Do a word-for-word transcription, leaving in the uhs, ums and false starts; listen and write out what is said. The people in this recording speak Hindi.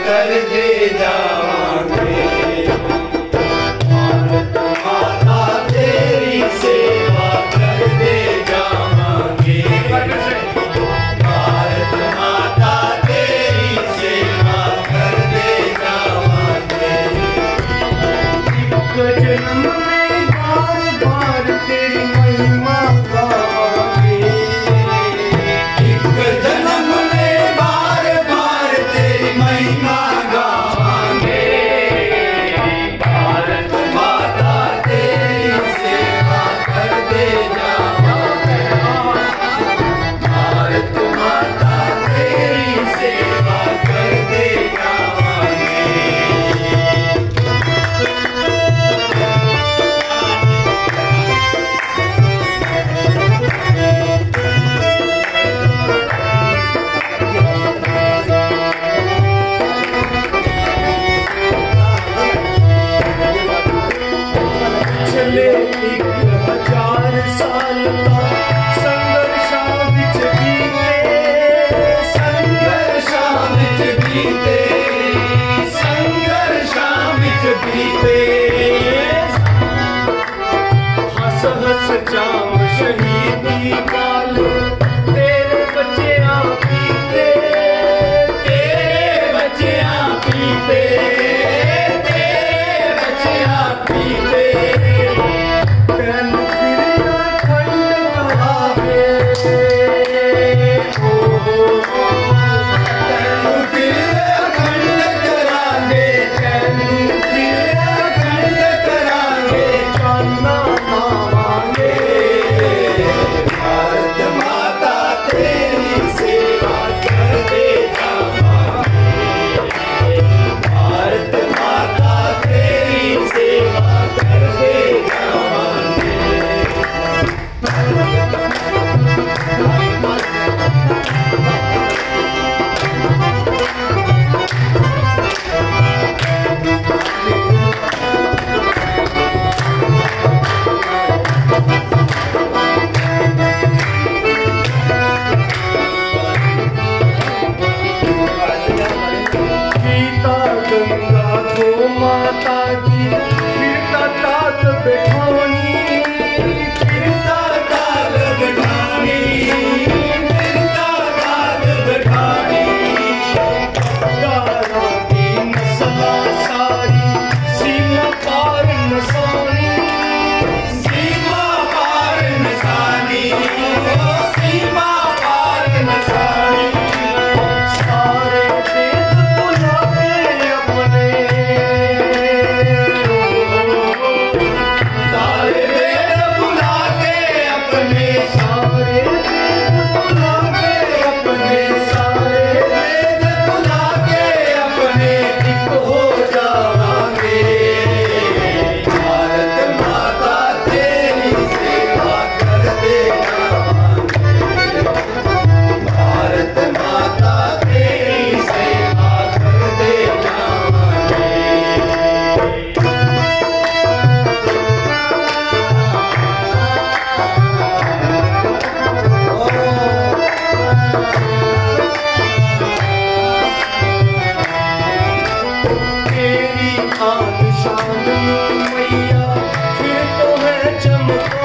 कर दे जावांगे। भारत माता तेरी सेवा कर दे जावांगे। भारत माता तेरी सेवा कर दे जावांगे। एक जन्म में बार बार तेरी महिमा गावांगे। एक जन्म में बार बार तेरी महिमा गावांगे। भारत माता तेरी सेवा कर दे जावांगे। भारत माता तेरी सेवा कर दे जावांगे। चले एक हजार साल का संघर्षां विच बीते। संघर्षां विच बीते। संघर्षां विच बीते। हस हस जाम शहीदी काल तेरे बच्चियां पीते। तेरे बच्चियां पीते। तेरे बच्चियां पीते। तैनू फिर अखंड करावे। ओ तैनू फिर अखंड करावे। तैनू फिर अखंड करावे। चांदा पावांगे। भारत माता तेरी सेवा कर दे जावांगे। भारत माता तेरी सेवा कर दे जावांगे। गीता गंगा गो माता की फिरता ताक बैठानी। फिरता ताक बैठानी। फिरता ताक बैठानी। गारा की नस्ला सारी सीमा पार नसानी। सीमा पार नसानी। सीमा पार नसानी। सारे वेद भुला के अपने। सारे वेद भुला के अपने। सारे वेद भुला के अपने। सारे वेद भुला के अपने। एक हो जावांगे। भारत माता तेरी सेवा कर दे जावांगे। भारत माता तेरी सेवा कर दे जावांगे। तेरी आन शान मैया फिर तो है चमक